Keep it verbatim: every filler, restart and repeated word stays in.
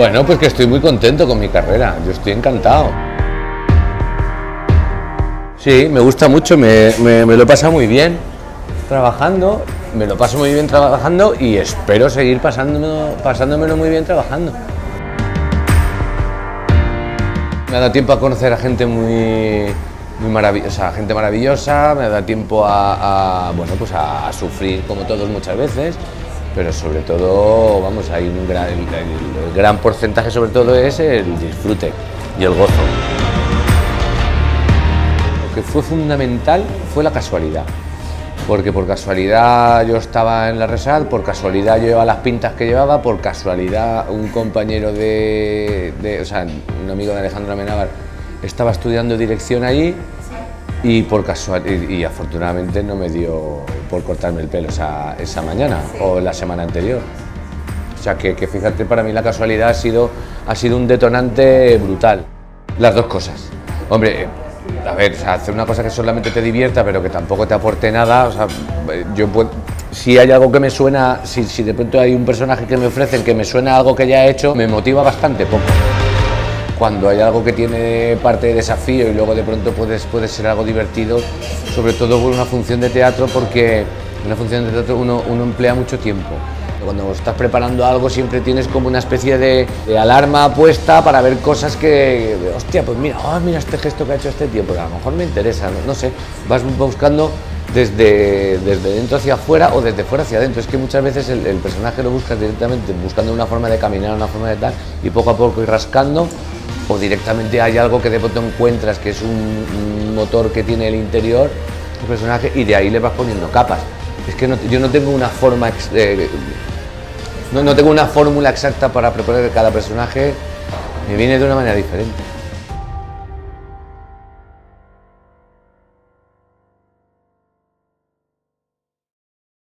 Bueno, pues que estoy muy contento con mi carrera, yo estoy encantado. Sí, me gusta mucho, me, me, me lo he pasado muy bien trabajando, me lo paso muy bien trabajando y espero seguir pasándomelo, pasándomelo muy bien trabajando. Me ha dado tiempo a conocer a gente muy, muy maravillosa, gente maravillosa, me ha dado tiempo a, a, bueno, pues a, a sufrir como todos muchas veces, pero sobre todo, vamos, hay un gran, el, el gran porcentaje sobre todo es el disfrute y el gozo. Lo que fue fundamental fue la casualidad, porque por casualidad yo estaba en la Resal, por casualidad yo llevaba las pintas que llevaba, por casualidad un compañero de, de o sea, un amigo de Alejandro Amenábar estaba estudiando dirección allí y por casual y, y afortunadamente no me dio por cortarme el pelo esa, esa mañana o la semana anterior. O sea que, que fíjate, para mí la casualidad ha sido, ha sido un detonante brutal. Las dos cosas. Hombre, a ver, o sea, hacer una cosa que solamente te divierta pero que tampoco te aporte nada, o sea, yo puedo, si hay algo que me suena, si, si de pronto hay un personaje que me ofrecen que me suena a algo que ya he hecho, me motiva bastante poco. Cuando hay algo que tiene parte de desafío y luego de pronto puedes, puede ser algo divertido, sobre todo por una función de teatro, porque en una función de teatro uno, uno emplea mucho tiempo. Cuando estás preparando algo siempre tienes como una especie de, de alarma puesta para ver cosas que, hostia, pues mira, oh, mira este gesto que ha hecho este tío, porque a lo mejor me interesa, no, no sé, vas buscando desde, desde dentro hacia afuera o desde fuera hacia adentro. Es que muchas veces el, el personaje lo buscas directamente buscando una forma de caminar, una forma de tal, y poco a poco ir rascando, o directamente hay algo que de pronto encuentras que es un, un motor que tiene el interior el personaje y de ahí le vas poniendo capas. Es que no, yo no tengo una forma, eh, no, no tengo una fórmula exacta para preparar cada personaje, me viene de una manera diferente.